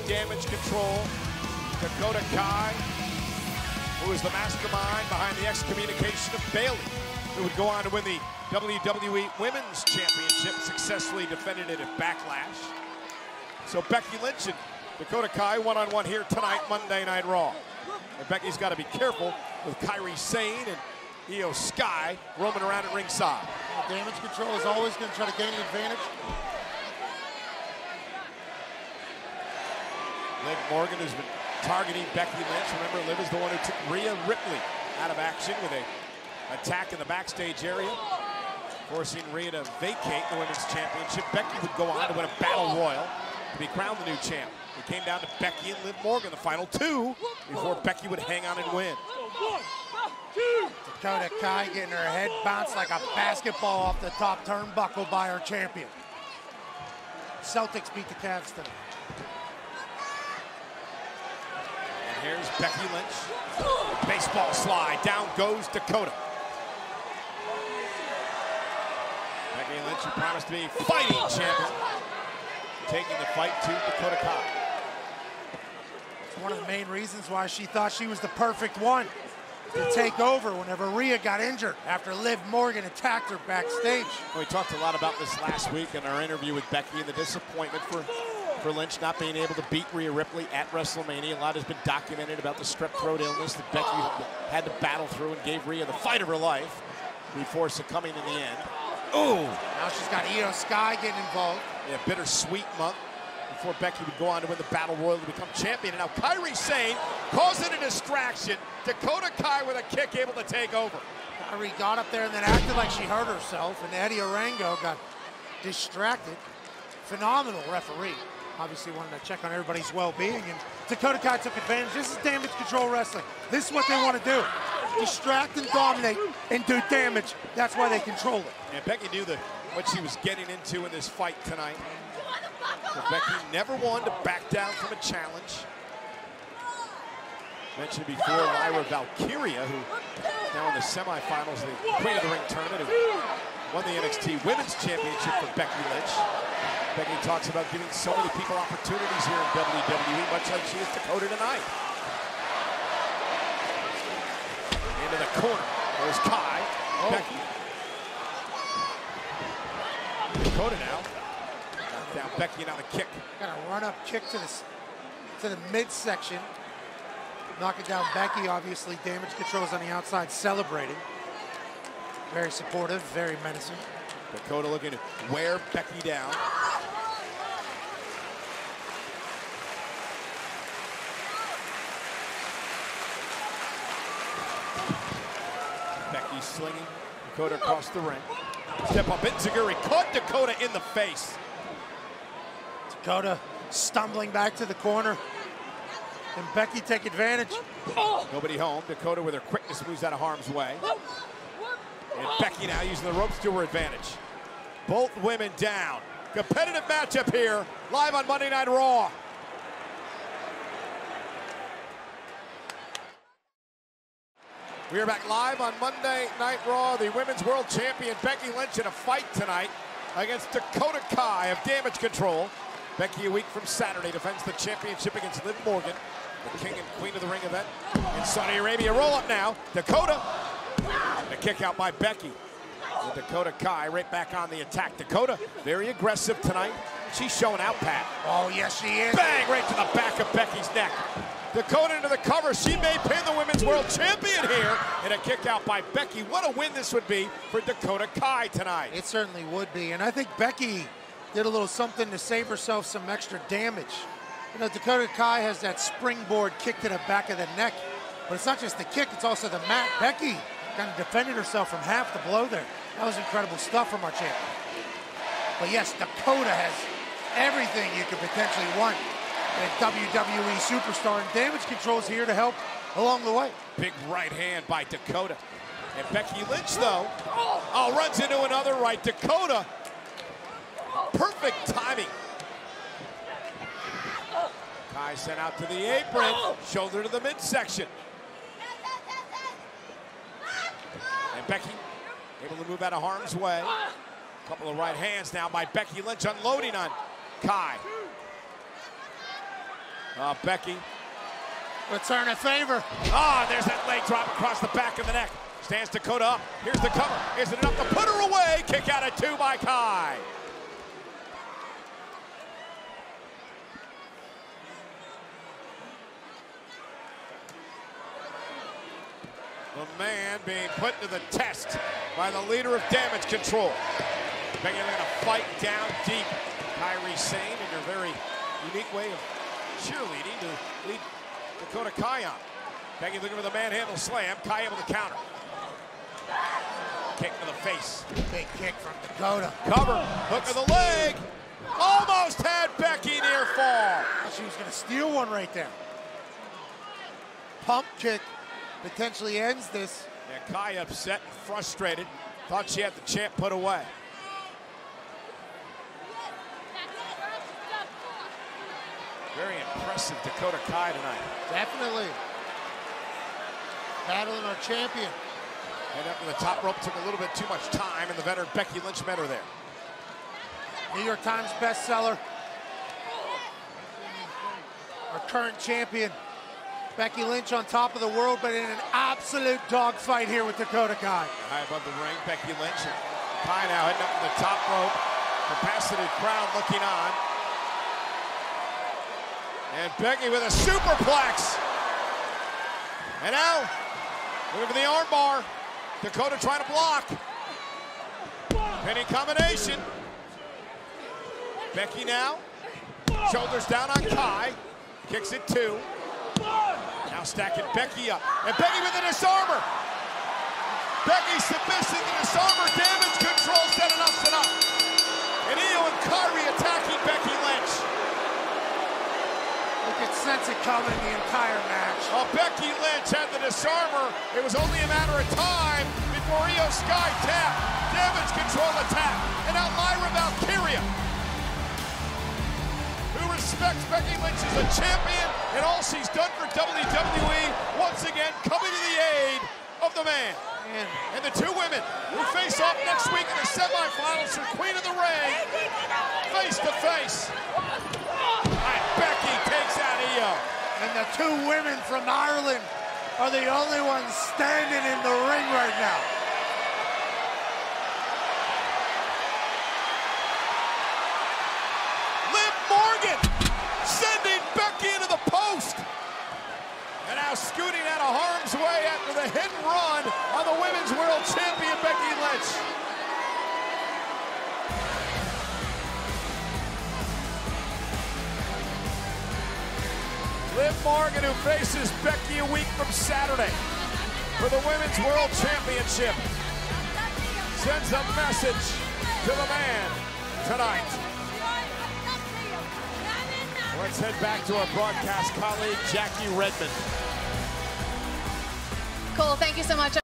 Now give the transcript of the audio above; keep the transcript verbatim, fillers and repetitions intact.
Damage Control, Dakota Kai, who is the mastermind behind the excommunication of Bayley, who would go on to win the W W E Women's Championship, successfully defended it at Backlash. So Becky Lynch and Dakota Kai one-on-one here tonight, Monday Night Raw. And Becky's got to be careful with Kairi Sane and Io Sky roaming around at ringside. Well, Damage Control is always going to try to gain an advantage. Liv Morgan has been targeting Becky Lynch. Remember, Liv is the one who took Rhea Ripley out of action with a attack in the backstage area, forcing Rhea to vacate the Women's Championship. Becky would go on to win a Battle Royal to be crowned the new champ. It came down to Becky and Liv Morgan, the final two, before Becky would hang on and win. Dakota Kai getting her head bounced like a basketball off the top turnbuckle by her champion. Celtics beat the Cavs tonight. And here's Becky Lynch. Baseball slide, down goes Dakota. Becky Lynch, who promised to be fighting champion, taking the fight to Dakota Kai. It's one of the main reasons why she thought she was the perfect one to take over whenever Rhea got injured after Liv Morgan attacked her backstage. Well, we talked a lot about this last week in our interview with Becky and the disappointment for, for Lynch not being able to beat Rhea Ripley at WrestleMania. A lot has been documented about the strep throat illness that Becky had to battle through and gave Rhea the fight of her life before succumbing in the end. Oh! Now she's got Io Sky getting involved. Yeah, bittersweet month before Becky would go on to win the Battle Royal to become champion. And now Kairi Sane calls it a distraction. Dakota Kai with a kick able to take over. Kairi got up there and then acted like she hurt herself, and Eddie Orango got distracted. Phenomenal referee. Obviously wanted to check on everybody's well-being, and Dakota Kai took advantage. This is Damage Control Wrestling. This is what they want to do. Distract and dominate and do damage. That's why they control it. And Becky knew the, what she was getting into in this fight tonight. But Becky never wanted to back down from a challenge. Mentioned before, Lyra Valkyria, who now in the semifinals of the Queen of the Ring tournament, who won the N X T Women's Championship for Becky Lynch. Becky talks about giving so many people opportunities here in W W E, much like she is Dakota tonight. Into the corner, there's Kai, oh. Becky. Dakota now. Down Becky, now the kick. Got a run-up kick to the, to the midsection. Knocking down Becky, obviously. Damage Control's on the outside celebrating. Very supportive, very menacing. Dakota looking to wear Becky down. Becky slinging Dakota across the ring. Step up, Enziguri caught Dakota in the face. Dakota stumbling back to the corner. Can Becky take advantage? Nobody home. Dakota with her quickness moves out of harm's way. And Becky now using the ropes to her advantage. Both women down. Competitive matchup here, live on Monday Night Raw. We are back live on Monday Night Raw. The Women's World Champion Becky Lynch in a fight tonight against Dakota Kai of Damage Control. Becky, a week from Saturday, defends the championship against Liv Morgan, the King and Queen of the Ring event in Saudi Arabia. Roll up now, Dakota. And a kick out by Becky. And Dakota Kai right back on the attack. Dakota, very aggressive tonight. She's showing out, Pat. Oh, yes, she is. Bang, right to the back of Becky's neck. Dakota into the cover. She may pin the Women's World Champion here. And a kick out by Becky. What a win this would be for Dakota Kai tonight. It certainly would be. And I think Becky did a little something to save herself some extra damage. You know, Dakota Kai has that springboard kick to the back of the neck. But it's not just the kick, it's also the mat. Becky kind of defended herself from half the blow there. That was incredible stuff from our champion. But yes, Dakota has everything you could potentially want in a W W E superstar, and Damage Control's here to help along the way. Big right hand by Dakota. And Becky Lynch, though, oh, runs into another right. Dakota, perfect timing. Kai sent out to the apron, shoulder to the midsection. And Becky able to move out of harm's way. A couple of right hands now by Becky Lynch, unloading on Kai. Uh, Becky. Return a favor. Ah, oh, there's that leg drop across the back of the neck. Stands Dakota up. Here's the cover. Is it enough to put her away? Kick out at two by Kai. The man being put to the test by the leader of Damage Control. Becky going to fight down deep. Kairi Sane in your very unique way of cheerleading to lead Dakota Kai on. Becky looking for the manhandle slam. Kai able to counter. Kick to the face. Big kick from Dakota. Cover. Hook of the leg. Almost had Becky near fall. She was going to steal one right there. Pump kick potentially ends this. Yeah, Kai upset and frustrated. Thought she had the champ put away. Very impressive Dakota Kai tonight. Definitely. Battling our champion. And up to the top rope took a little bit too much time, and the veteran Becky Lynch met her there. New York Times bestseller. Our current champion, Becky Lynch, on top of the world, but in an absolute dogfight here with Dakota Kai. High above the ring, Becky Lynch. And Kai now heading up to the top rope. Capacity crowd looking on. And Becky with a superplex. And now, looking for the armbar. Dakota trying to block. Pinning combination. Becky now. Shoulders down on Kai. Kicks it two. Now stacking Becky up. And Becky with a disarmer. Becky submissing the disarmer. Damage Control said enough's enough. And Io and Kairi attacking Becky Lynch. You could sense it coming the entire match. Well, Becky Lynch had the disarmer. It was only a matter of time before Io Sky tapped. Damage Control attack. And now Lyra Valkyria, who respects Becky Lynch as a champion and all she's done for W W E, once again coming to the aid of the man. Man. And the two women who face off next week in the semifinals for Queen of the Ring, face to face. And Becky takes out Io. And the two women from Ireland are the only ones standing in the ring right now. Liv Morgan sending Becky into the post. And now scooting out of harm's way after the hit and run on the Women's World Champion Becky Lynch. Liv Morgan, who faces Becky a week from Saturday for the Women's World Championship, sends a message to the man tonight. Let's head back to our broadcast colleague, Jackie Redmond. Cole, thank you so much.